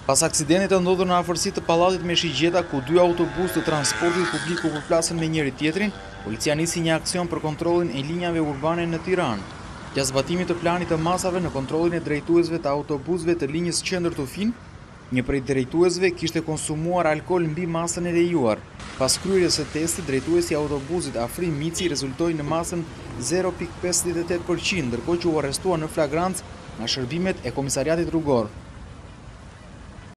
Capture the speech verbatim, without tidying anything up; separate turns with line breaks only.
Pas aksidentit të ndodhur në afërsi të pallatit me shigjeta ku dy autobus të transportit publik u përplasën me njëri tjetrin, policia nisi një aksion për kontrollin e linjave urbane në Tiranë. Gjatë zbatimit të planit të masave në kontrollin e drejtuesve të autobusëve të linjës Qendër Tufin, një prej drejtuesve kishte konsumuar alkool mbi masën e lejuar. Pas kryerjes së testit, drejtuesi i autobusit Afrim Mici rezultoi në masën zero pikë pesëdhjetë e tetë përqind, ndërkohë që u arrestua në flagrancë nga shërbimet e komisariatit rrugor.